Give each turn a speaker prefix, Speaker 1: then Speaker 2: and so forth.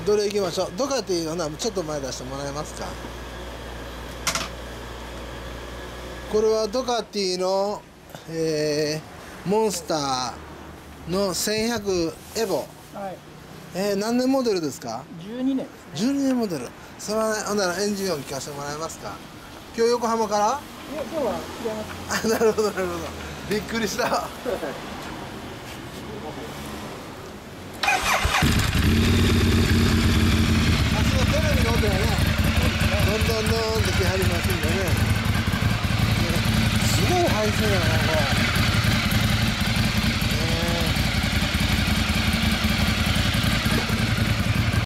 Speaker 1: どれ行きましょう。ドカティほなちょっと前出してもらえますか。これはドカティの、モンスターの1100エボ。
Speaker 2: はい。
Speaker 1: 何年モデルですか。
Speaker 2: 12年ですね。
Speaker 1: 12年モデル。それはね、ほんならエンジン音聞かせてもらえますか。今日横浜から。
Speaker 2: いや、今日は違います。
Speaker 1: あ、なるほどなるほど。びっくりした。さすがテレビの音がね、どんどんどんってきはりますんでね。すごい排水だなこれ。